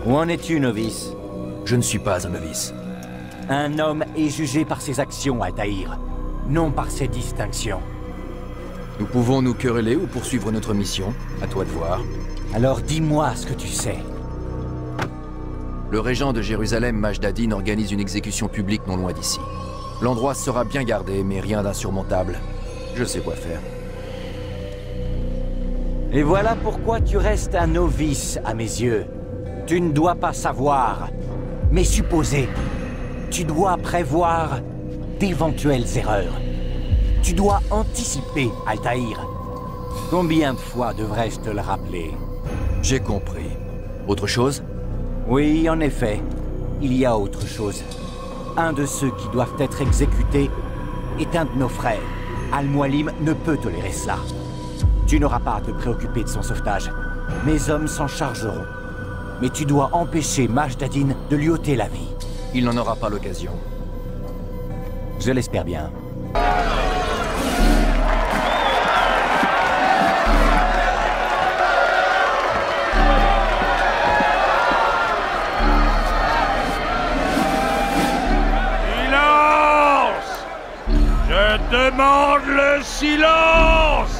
Où en es-tu, novice? Je ne suis pas un novice. Un homme est jugé par ses actions, Altaïr, non par ses distinctions. Nous pouvons nous quereller ou poursuivre notre mission. À toi de voir. Alors dis-moi ce que tu sais. Le régent de Jérusalem, Majdadin, organise une exécution publique non loin d'ici. L'endroit sera bien gardé, mais rien d'insurmontable. Je sais quoi faire. Et voilà pourquoi tu restes un novice à mes yeux. Tu ne dois pas savoir, mais supposer. Tu dois prévoir d'éventuelles erreurs. Tu dois anticiper, Altaïr. Combien de fois devrais-je te le rappeler? J'ai compris. Autre chose? Oui, en effet. Il y a autre chose. Un de ceux qui doivent être exécutés est un de nos frères. Al-Mualim ne peut tolérer cela. Tu n'auras pas à te préoccuper de son sauvetage. Mes hommes s'en chargeront. Mais tu dois empêcher Majdadin de lui ôter la vie. Il n'en aura pas l'occasion. Je l'espère bien. Silence! Je demande le silence!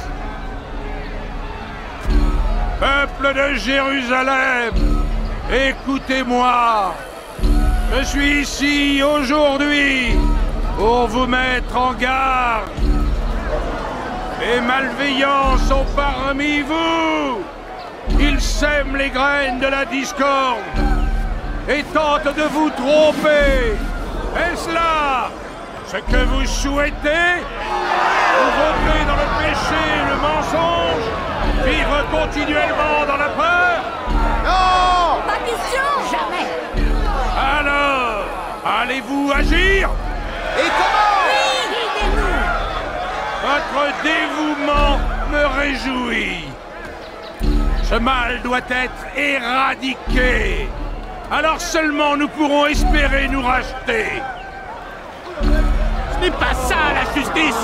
Peuple de Jérusalem, écoutez-moi. Je suis ici aujourd'hui pour vous mettre en garde. Les malveillants sont parmi vous. Ils sèment les graines de la discorde et tentent de vous tromper. Est-ce là ce que vous souhaitez? Vous votez dans le péché et le mensonge? Vivre continuellement dans la peur? Non! Pas question! Jamais! Alors, allez-vous agir? Et comment? Oui, guidez-nous! Votre dévouement me réjouit. Ce mal doit être éradiqué. Alors seulement nous pourrons espérer nous racheter. Ce n'est pas ça la justice!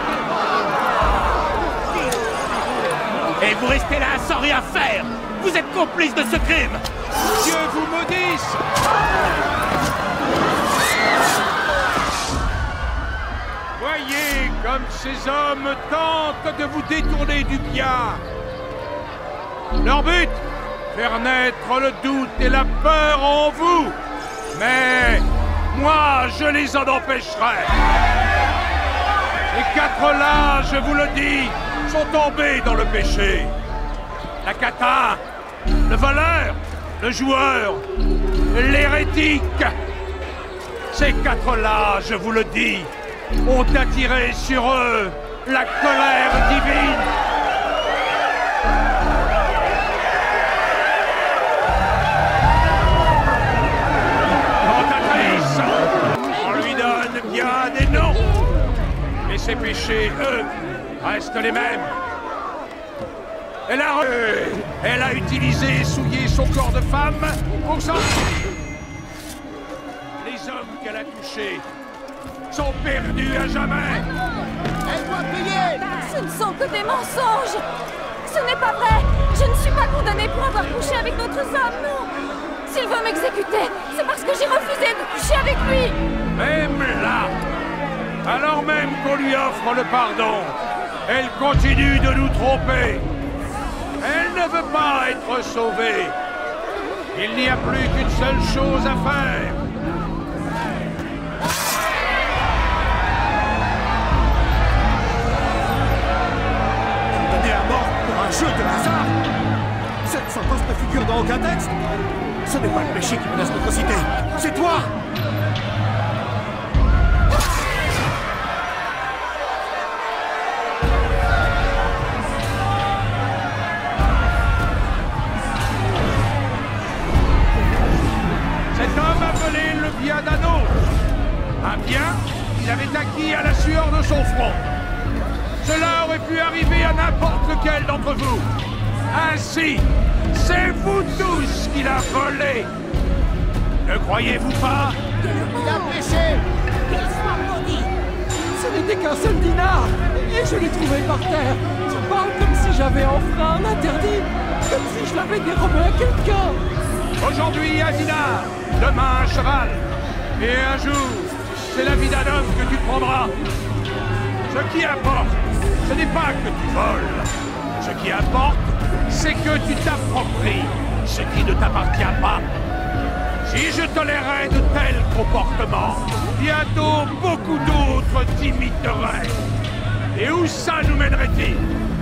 Et vous restez là sans rien faire! Vous êtes complice de ce crime! Dieu vous maudisse! Voyez comme ces hommes tentent de vous détourner du bien! Leur but? Faire naître le doute et la peur en vous! Mais moi, je les en empêcherai! Les quatre là, je vous le dis, sont tombés dans le péché. La cata, le voleur, le joueur, l'hérétique. Ces quatre-là, je vous le dis, ont attiré sur eux la colère divine. Tentatrice, on lui donne bien des noms. Mais ses péchés, eux, restent les mêmes. Elle a utilisé et souillé son corps de femme pour s'en... Les hommes qu'elle a touchés sont perdus à jamais. Elle doit payer. Ce ne sont que des mensonges! Ce n'est pas vrai! Je ne suis pas condamnée pour avoir couché avec d'autres hommes, non! S'il veut m'exécuter, c'est parce que j'ai refusé de coucher avec lui! Même là, alors même qu'on lui offre le pardon, elle continue de nous tromper. Elle ne veut pas être sauvée. Il n'y a plus qu'une seule chose à faire. Condamné à mort pour un jeu de hasard? Cette sentence ne figure dans aucun texte? Ce n'est pas le péché qui menace notre cité, c'est toi! Cet homme appelé le bien d'un autre. Un bien qu'il avait acquis à la sueur de son front. Cela aurait pu arriver à n'importe lequel d'entre vous. Ainsi, c'est vous tous qu'il a volé. Ne croyez-vous pas? Il a péché! Qu'il soit maudit! Ce n'était qu'un seul dinar, et je l'ai trouvé par terre. Tu parles comme si j'avais enfreint un interdit, comme si je l'avais dérobé à quelqu'un. aujourd'hui un dinar, demain un cheval, et un jour, c'est la vie d'un homme que tu prendras. Ce qui importe, ce n'est pas que tu voles. Ce qui importe, c'est que tu t'appropries ce qui ne t'appartient pas. Si je tolérais de tels comportements, bientôt beaucoup d'autres t'imiteraient. Et où ça nous mènerait-il?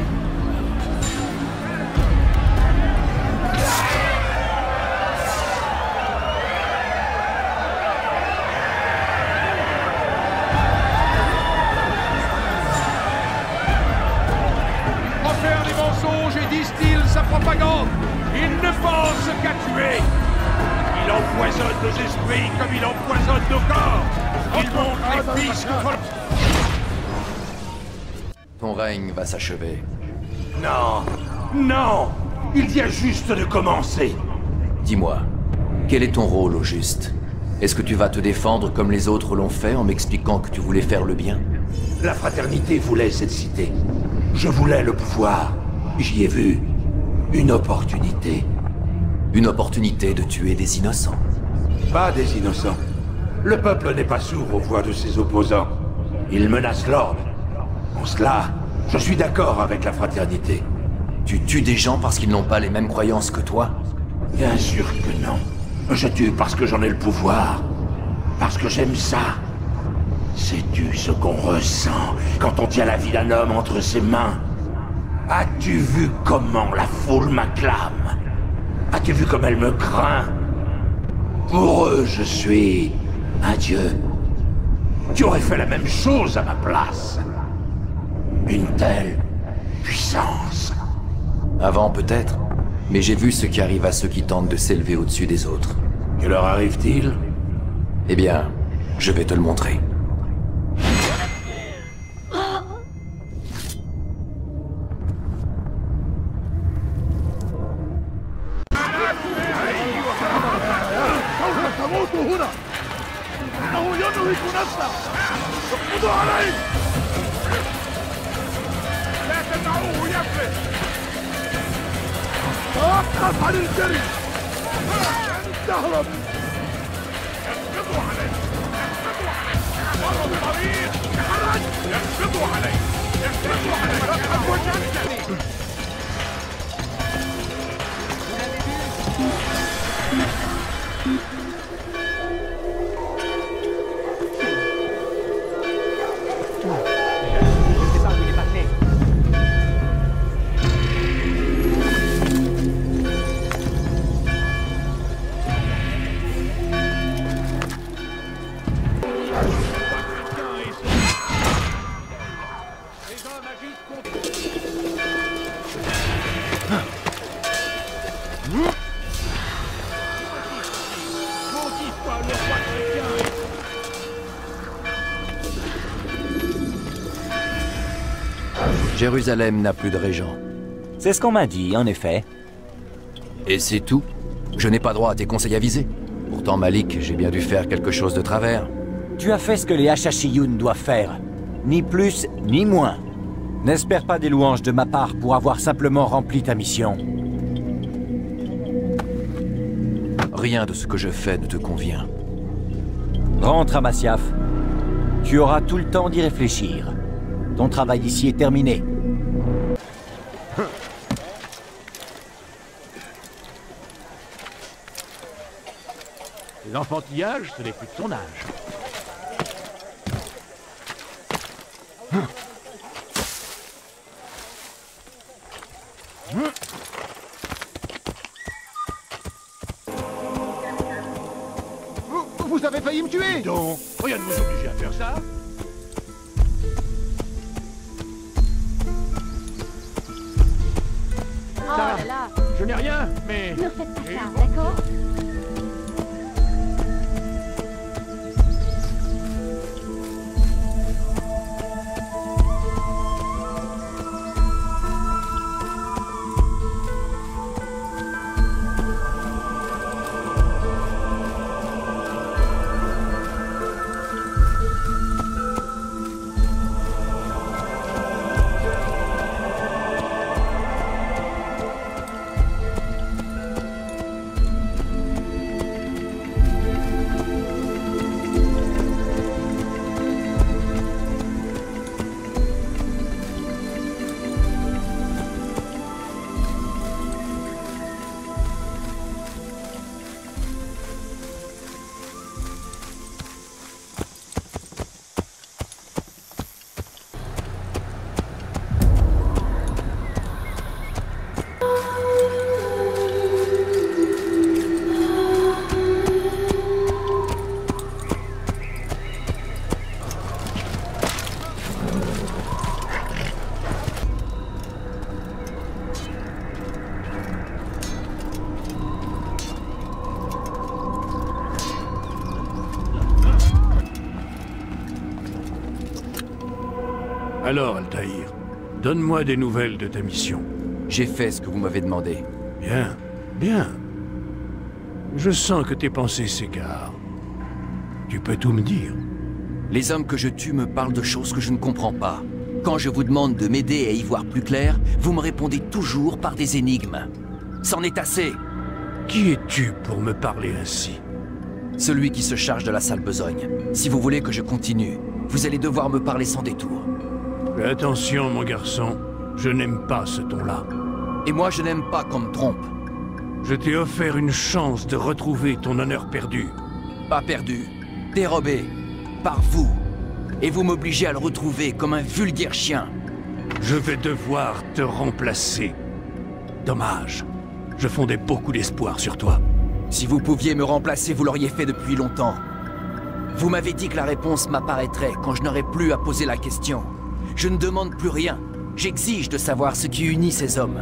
Profère des mensonges et distille sa propagande. Il ne pense qu'à tuer. Il empoisonne nos esprits comme il empoisonne nos corps. Il montre les fils contre... Ton règne va s'achever. Non, non, il vient juste de commencer. Dis-moi, quel est ton rôle au juste? Est-ce que tu vas te défendre comme les autres l'ont fait en m'expliquant que tu voulais faire le bien? La fraternité voulait cette cité. Je voulais le pouvoir. J'y ai vu une opportunité. Une opportunité de tuer des innocents. Pas des innocents. Le peuple n'est pas sourd aux voix de ses opposants. Il menace l'ordre. En cela, je suis d'accord avec la fraternité. Tu tues des gens parce qu'ils n'ont pas les mêmes croyances que toi? Bien sûr que non. Je tue parce que j'en ai le pouvoir. Parce que j'aime ça. Sais-tu ce qu'on ressent quand on tient la vie d'un homme entre ses mains? As-tu vu comment la foule m'acclame? As-tu vu comme elle me craint? Pour eux, je suis un dieu. Tu aurais fait la même chose à ma place. Une telle puissance. Avant peut-être, mais j'ai vu ce qui arrive à ceux qui tentent de s'élever au-dessus des autres. Que leur arrive-t-il? Eh bien, je vais te le montrer. توقف عن الجري! تهرب! يقبضوا علي! يقبضوا علي! مروا الطريق! تحرك! يقبضوا علي! يقبضوا علي! Jérusalem n'a plus de régent. C'est ce qu'on m'a dit, en effet. Et c'est tout? Je n'ai pas droit à tes conseils avisés. Pourtant, Malik, j'ai bien dû faire quelque chose de travers. Tu as fait ce que les Hachachiyun doivent faire. Ni plus, ni moins. N'espère pas des louanges de ma part pour avoir simplement rempli ta mission. Rien de ce que je fais ne te convient. Rentre à Masyaf. Tu auras tout le temps d'y réfléchir. Ton travail ici est terminé. Les enfantillages, ce n'est plus de son âge. Vous avez failli me tuer! Donc, rien ne vous oblige à faire ça. Oh là là, Je n'ai rien, mais... ne faites pas ça, d'accord? Alors, Altaïr, donne-moi des nouvelles de ta mission. J'ai fait ce que vous m'avez demandé. Bien, bien. Je sens que tes pensées s'égarent. Tu peux tout me dire. Les hommes que je tue me parlent de choses que je ne comprends pas. Quand je vous demande de m'aider à y voir plus clair, vous me répondez toujours par des énigmes. C'en est assez. Qui es-tu pour me parler ainsi? Celui qui se charge de la sale besogne. Si vous voulez que je continue, vous allez devoir me parler sans détour. Fais attention, mon garçon. Je n'aime pas ce ton-là. Et moi, je n'aime pas qu'on me trompe. Je t'ai offert une chance de retrouver ton honneur perdu. Pas perdu. Dérobé. Par vous. Et vous m'obligez à le retrouver comme un vulgaire chien. Je vais devoir te remplacer. Dommage. Je fondais beaucoup d'espoir sur toi. Si vous pouviez me remplacer, vous l'auriez fait depuis longtemps. Vous m'avez dit que la réponse m'apparaîtrait quand je n'aurais plus à poser la question. Je ne demande plus rien. J'exige de savoir ce qui unit ces hommes.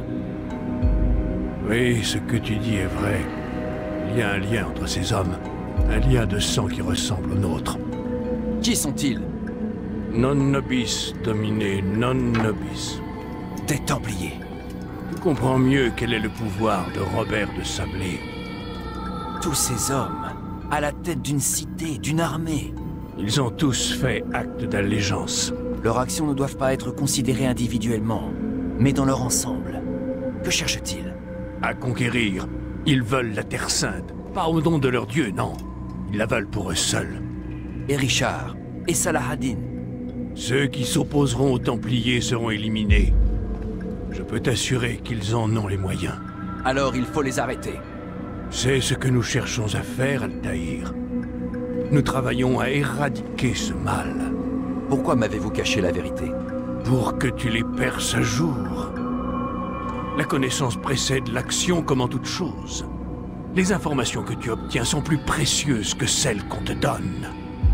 Oui, ce que tu dis est vrai. Il y a un lien entre ces hommes. Un lien de sang qui ressemble au nôtre. Qui sont-ils? Non nobis, dominé, non nobis. Des Templiers. Tu comprends mieux quel est le pouvoir de Robert de Sablé. Tous ces hommes, à la tête d'une cité, d'une armée. Ils ont tous fait acte d'allégeance. Leurs actions ne doivent pas être considérées individuellement, mais dans leur ensemble. Que cherchent-ils? À conquérir. Ils veulent la Terre Sainte. Pas au nom de leur dieu, non. Ils la veulent pour eux seuls. Et Richard, et Saladin. Ceux qui s'opposeront aux Templiers seront éliminés. Je peux t'assurer qu'ils en ont les moyens. Alors il faut les arrêter. C'est ce que nous cherchons à faire, Altaïr. Nous travaillons à éradiquer ce mal. Pourquoi m'avez-vous caché la vérité? Pour que tu les perces à jour. La connaissance précède l'action comme en toute chose. Les informations que tu obtiens sont plus précieuses que celles qu'on te donne.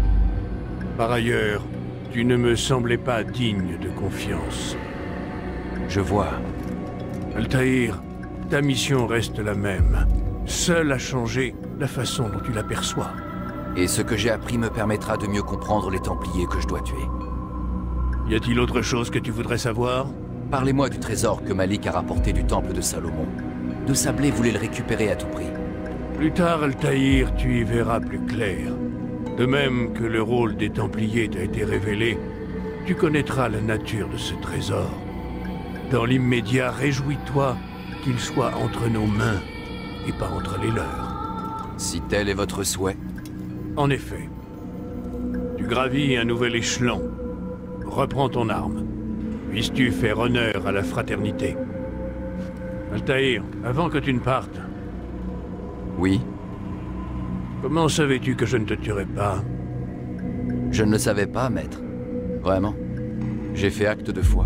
Par ailleurs, tu ne me semblais pas digne de confiance. Je vois. Altaïr, ta mission reste la même. Seule a changé la façon dont tu l'aperçois. Et ce que j'ai appris me permettra de mieux comprendre les Templiers que je dois tuer. Y a-t-il autre chose que tu voudrais savoir? Parlez-moi du trésor que Malik a rapporté du temple de Salomon. De Sablé voulait le récupérer à tout prix. Plus tard, Altaïr, tu y verras plus clair. De même que le rôle des Templiers t'a été révélé, tu connaîtras la nature de ce trésor. Dans l'immédiat, réjouis-toi qu'il soit entre nos mains et pas entre les leurs. Si tel est votre souhait. En effet. Tu gravis un nouvel échelon. Reprends ton arme. Puisses-tu faire honneur à la fraternité. Altaïr, avant que tu ne partes, Oui, comment savais-tu que je ne te tuerais pas? je ne le savais pas, maître. Vraiment. J'ai fait acte de foi.